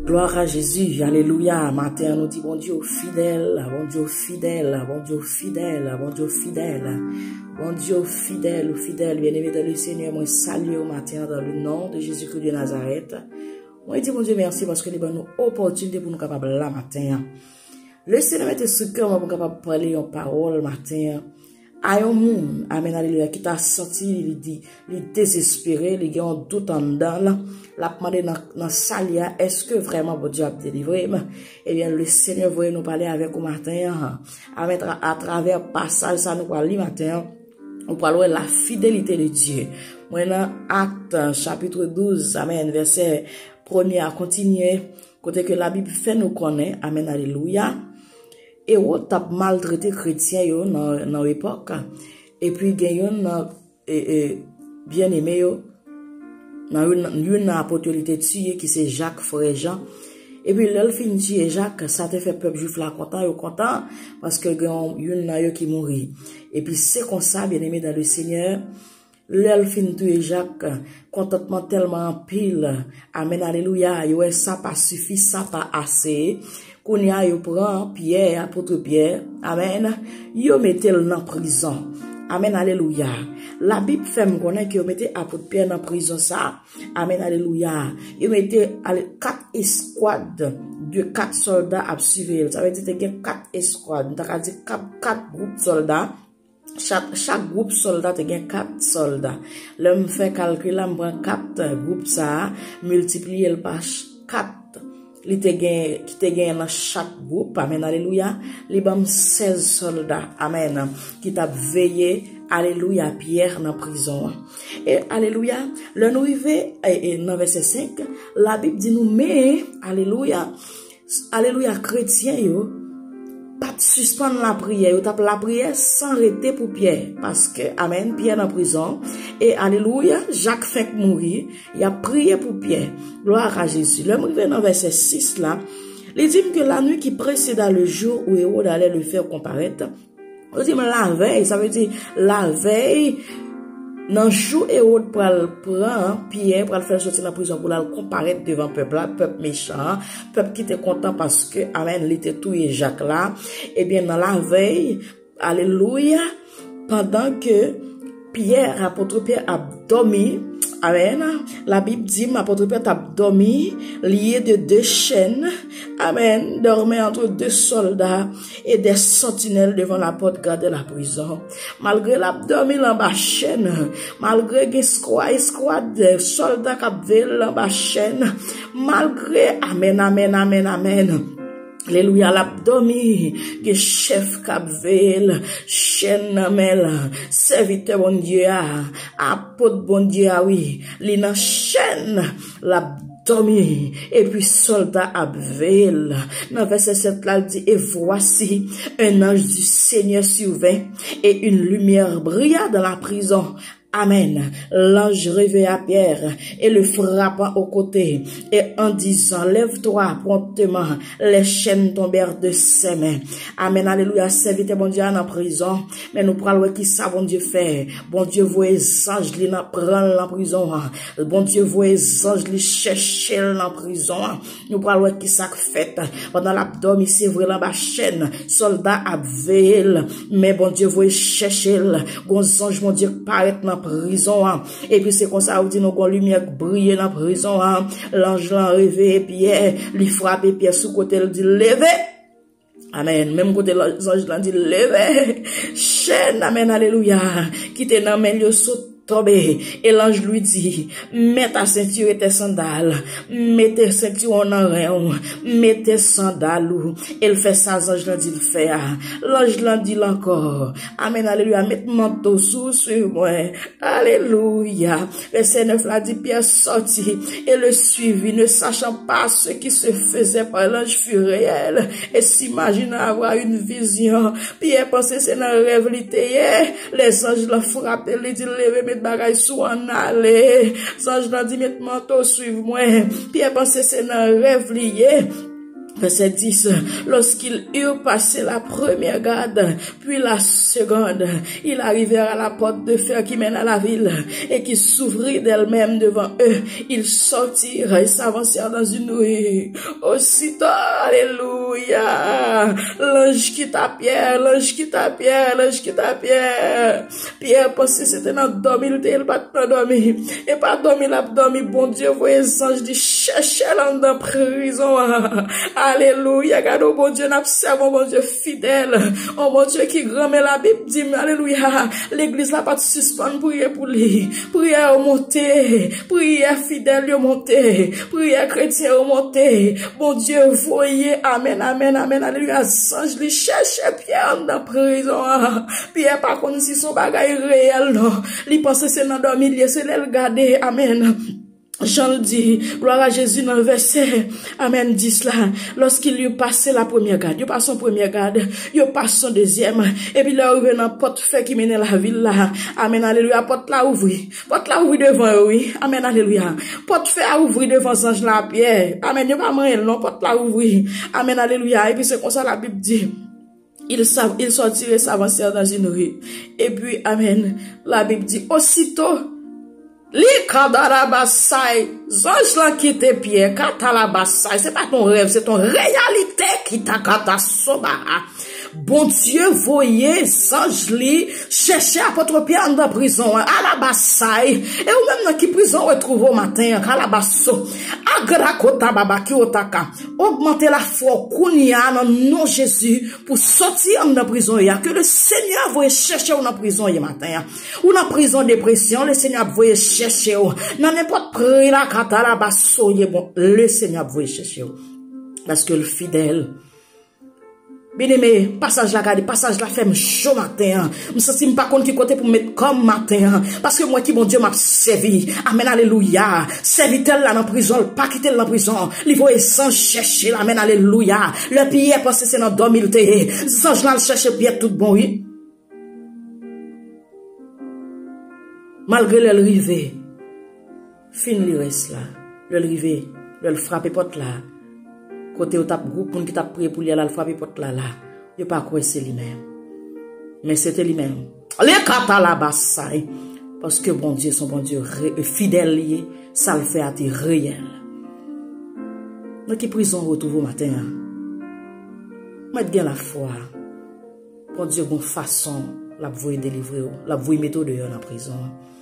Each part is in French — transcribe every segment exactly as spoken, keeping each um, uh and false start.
Gloire à Jésus, alléluia. Matin, nous dit bon Dieu fidèle, bon Dieu fidèle, bon Dieu fidèle, bon Dieu fidèle, bon Dieu fidèle, fidèle, bien-aimé dans le Seigneur, moi salue au matin dans le nom de Jésus-Christ de Nazareth. Moi dis bon Dieu merci parce que les bonnes opportunités pour nous capables là matin. Le Seigneur mette ce cœur pour capable parler en parole matin. A un monde, amen, alléluia, qui t'a sorti, il dit, il désespéré, il a un doute en dedans, la demandé dans salia, est-ce que vraiment votre Dieu a délivré? Eh bien, le Seigneur voulait nous parler avec vous matin, amen, à travers passage, ça nous parle matin, on parle de la fidélité de Dieu. Maintenant, Acte, chapitre douze, amen, verset premier à continuer, côté que la Bible fait nous connaître, amen, alléluia. Et on a maltraité chrétiens yo dans dans l'époque et puis gayon et bien aimé yo dans une apôtre tué qui c'est Jacques frère Jean et puis l'el fin tuer Jacques ça te fait peuple juif là content yo content parce que gayon une yo qui mourit et puis c'est comme ça bien aimé dans le Seigneur l'el fin tuer Jacques contentement tellement pile amen alléluia yo ça pas suffit ça pas assez. Qu'on y a yo prend Pierre, apôtre Pierre, amen, yo mette dans prison, amen, alléluia. La Bible fait me connaître que yo mette apôtre Pierre dans prison ça, amen, alléluia. Yo mette quatre escouades de quatre soldats à suivre, ça veut dire que quatre escouades, ça veut dire quatre groupes soldats. Chaque, chaque groupe soldat te gen quatre soldats. L'homme fait calcul, l'homme prend quatre groupes ça, multiplié par quatre. Li te gen, qui te gen dans chaque groupe, amen, alléluia, li bam seize soldats, amen, qui t'a veillé, alléluia, Pierre dans prison. Et alléluia, le nous arrivé, et dans verset cinq, la Bible dit nous, mais, alléluia, alléluia, chrétien yo, pas de suspendre la prière, ou tape la prière sans arrêter pour Pierre, parce que, amen, Pierre dans prison, et alléluia, Jacques fait mourir, il a prié pour Pierre, gloire à Jésus. L'homme arrivé dans verset six là, il dit que la nuit qui précéda le jour où Hérode allait le faire comparaître, on dit la veille, ça veut dire la veille, dans le jour Hérode pour le prendre Pierre pour le faire sortir de la prison pour le comparaître devant le peuple là, peuple méchant, peuple qui était content parce que amen, il était tout et Jacques là, et bien dans la veille, alléluia, pendant que Pierre, apôtre Pierre a dormi, amen, la Bible dit, apôtre Pierre a dormi, lié de deux chaînes, amen, dormait entre deux soldats et des sentinelles devant la porte garde de la prison. Malgré la dormi en bas chaîne, malgré des squad de soldats qui avaient en bas chaîne, malgré, amen, amen, amen, amen. Alléluia, l'abdomen, que chef capvel, chaîne namel, serviteur bon Dieu, apôtre bon Dieu, oui, li nan chaîne, l'abdomen, et puis soldat abvel. Dans verset sept là, il dit, et voici, un ange du Seigneur survint, et une lumière brilla dans la prison. Amen. L'ange réveilla Pierre et le frappa au côté et en disant, lève-toi promptement, les chaînes tombèrent de ses mains. Amen. Alléluia. Serviteur bon Dieu en prison, mais nous prenons qui ça bon Dieu fait. Bon Dieu voit les anges li nan prendre la prison. Bon Dieu voit les anges li chercher la prison. Nous prenons qui ça fait. Pendant l'abdomen, c'est vrai la bas chaîne, soldat abvel, mais bon Dieu voit chercher. Bon ange mon Dieu paraît dans prison, et puis c'est comme ça, on dit, nous, qu'on lumière brille dans la prison, l'ange l'a réveillé Pierre, lui frappe Pierre sous côté, il dit, levez. Amen. Même côté l'ange l'a dit, levez. Chaîne, amen, alléluia. Qui te dans main, le saute. Et l'ange lui dit, mets ta ceinture et tes sandales, mets tes ceintures en oreille, mets tes sandales. Elle fait ça, l'ange l'a dit le faire. L'ange l'a dit encore. Amen, alléluia, mets manteau sous sur moi. Alléluia. Verset neuf l'a dit, Pierre sortit et le suivit, ne sachant pas ce qui se faisait par l'ange fut réel et s'imagina avoir une vision. Pierre pensait c'est dans le rêve, les anges l'ont frappé, il dit, levez, mettez bagay sou en aller. Ange nan dit, mettez manteau, suive moi. Pierre pensait c'est dans le rêve lié. Verset dix, lorsqu'ils eurent passé la première garde, puis la seconde, ils arrivèrent à la porte de fer qui mène à la ville et qui s'ouvrit d'elle-même devant eux. Ils sortirent et s'avancèrent dans une rue. Aussitôt, alléluia, l'ange quitta Pierre, l'ange quitta Pierre, l'ange quitta Pierre. Pierre pensait c'était dans dormir, il était pas dormi. Et pas dormi, il a dormi, bon Dieu, voyez les anges dit cherchez dans prison. Alléluia, regarde, oh bon Dieu, n'observe, oh bon Dieu, fidèle, oh bon Dieu, qui grand, mais la Bible dit, alléluia, l'église n'a pas de suspendre, prier pour lui, prière au monter, prière fidèle au monter, prière chrétien au monter, bon Dieu, voyez, amen, amen, amen, alléluia, ange, lui cherche Pierre dans prison, Pierre par contre, si son bagage réel, non, lui pense c'est dans dormir, c'est le garder, amen. Jean le dit, gloire à Jésus dans le verset, amen, dix là, lorsqu'il eut passé la première garde, il passe son première garde, il passe son deuxième, et puis là, il est dans la porte fait qui mène la ville là, amen, alléluia, porte là ouvri, porte là ouvri devant, oui, amen, alléluia, porte fait à ouvrir devant Ange là, Pierre, amen, il n'y a pas moyen, non, porte là ouvri, amen, alléluia, et puis c'est comme ça la Bible dit, ils il sortirent et s'avancèrent dans une rue, et puis, amen, la Bible dit, aussitôt, li kadarabasai, zange lan qui te Pierre, katalabasai, c'est pas ton rêve, c'est ton réalité qui t'a katasoba. Bon Dieu, voyez, zange li, chercher apôtre Pierre dans prison, à la bassaille, et ou même dans qui prison retrouve au matin, à la basso, agrakota baba ki otaka, augmenter la foi, kounia, dans nom Jésus, pour sortir dans prison, que le Seigneur voyez chercher ou dans prison, hier matin, ou dans prison dépression, le Seigneur voyez chercher ou, dans n'importe prix la kata la basso, bon, le Seigneur voyez chercher ou, parce que le fidèle, bien-aimé, passage la garde, passage la ferme chaud matin. Je ne sais pas qui côté pour mettre comme matin. Parce que moi qui, mon Dieu, m'a servi. Amen, alléluia. Serviteur là dans prison, pas quitter dans prison. Il faut sans chercher, amen, alléluia. Le Pierre parce que c'est dans deux mille. Sans là chercher Pierre tout bon, oui. Malgré le rivé, fin le reste là. Le rivé, le frappe porte là. Côté au tap groupe pour qui t'a prié pour lui aller frapper porte là là il pas quoi c'est lui-même mais c'était lui-même les kata la bassay parce que bon Dieu son bon Dieu fidèle lié ça le fait à ti réel dans qui prison retrouve au matin mettre bien la foi bon Dieu bonne façon la voie délivrer la voie mettre dehors dans prison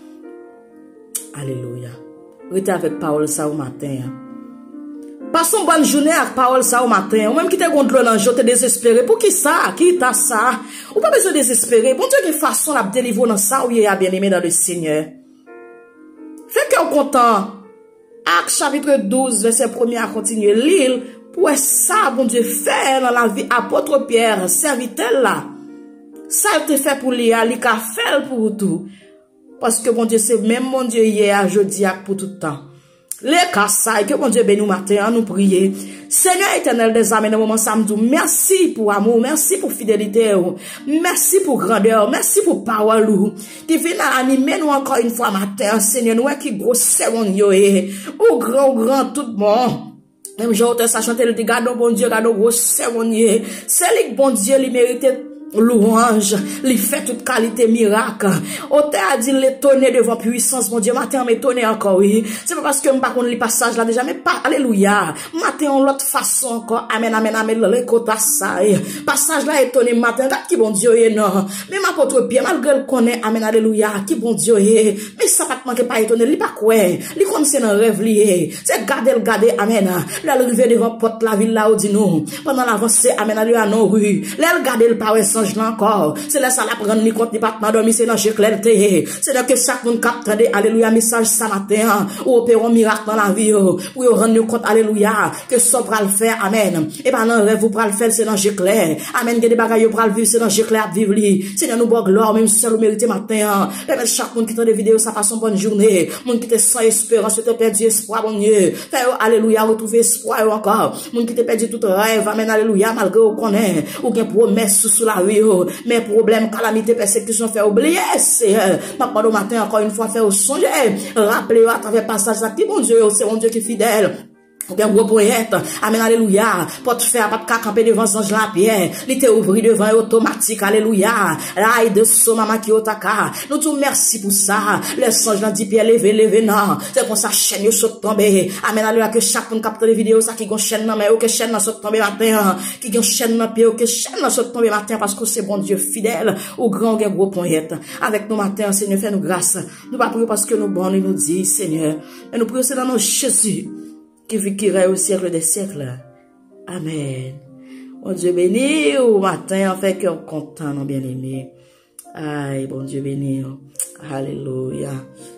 alléluia restez avec parole ça au matin. Passons bonne journée avec parole ça au matin. Ou même qui te contre l'eau dans le jour, te désespéré. Pour qui ça? Qui t'a ça? Ou pas besoin de désespérer. Bon Dieu, quelle façon la délivrer dans ça ou il a bien aimé dans le Seigneur. Fait qu'on content. Acte chapitre douze, verset premier à continuer. L'île, pour ça, bon Dieu, fait dans la vie apôtre Pierre, serviteur là. Ça te fait pour lui, il a fait pour tout. Parce que bon Dieu, c'est même mon Dieu hier, jeudi, pour tout le temps. Les cassailles, que bon Dieu bénisse nous matin, nous prier. Seigneur éternel des âmes, dans le moment samedi, merci pour amour, merci pour fidélité, merci pour grandeur, merci pour parole, qui vient animer nous encore une fois matin, Seigneur, nous qui gros sermon yo, ou grand, ou grand, tout bon. Même j'ai autant ça chanter, le dit, gardons bon Dieu, gardons gros sermon, c'est lui bon Dieu, il mérite louange, il fait toute qualité miracle. Auteur a dit l'étonner devant puissance, mon Dieu, matin m'étonner encore, oui. C'est pas parce que je pas connais le passage là déjà, mais pas, alléluia. Matin en l'autre façon encore, amen, amen, amen, le kota saï. Passage là étonné matin, regarde qui bon Dieu est, non. Même apôtre Pierre, malgré le connaît, amen, alléluia, qui bon Dieu est. Mais ça pas manquer pas étonné, il pas quoi. Il comme c'est un rêve lié. C'est garder le garder, amen. Là, le rivière devant porte la ville là, où dit nous. Pendant l'avancée, amen, alléluia, non, rue. Là, le garder le power encore. C'est là ça la prendre ni compte ni pas dormir c'est dans clarté. C'est là que chaque monde capte alléluia message ça matin ou opérons miracle dans la vie pour rendre compte alléluia que ça va le faire amen. Et pas dans rêve vous va le faire c'est dans clair. Amen que des bagages vous va le vivre c'est dans clair vivre li. Seigneur nous bon gloire même si c'est le mérite matin. Permet chaque monde qui tend des vidéos ça passe une bonne journée. Monde qui te sans espérance te perdu espoir bon Dieu. Faire alléluia retrouver espoir encore. Monde qui te perdu tout rêve amen alléluia malgré on connaît ou bien promesse sous la mais problème, calamité, persécution, fait oublier, c'est, papa, le matin, encore une fois, fait au songer, rappelez à travers passage, qui bon Dieu, c'est mon Dieu qui est fidèle. Ou bien gros poète, amen, alléluia, porte faire, pas de camper devant ange la pierre, li te ouvri devant automatique, alléluia, raille de son maman qui otaka, nous tout merci pour ça, les songes dans dit pierre levé, levé, non, c'est pour ça chaîne yo saute tomber, amen, alléluia, que chaque monde capte les vidéos, ça qui gon chaîne nan mais ou que chaîne nan saute tomber matin, qui gon chaîne nan pied, ou que chaîne nan saute tomber matin, parce que c'est bon Dieu fidèle, ou grand gros poète, avec nous matin, Seigneur, fais nous grâce, nous pas prier parce que nous bon, il nous dit, Seigneur, et nous prions c'est dans nos Jésus, qui vivra au siècle des siècles. Amen. Bon Dieu béni, au matin, en fait, qu'on content, non bien aimé. Aïe, bon Dieu béni. Alléluia.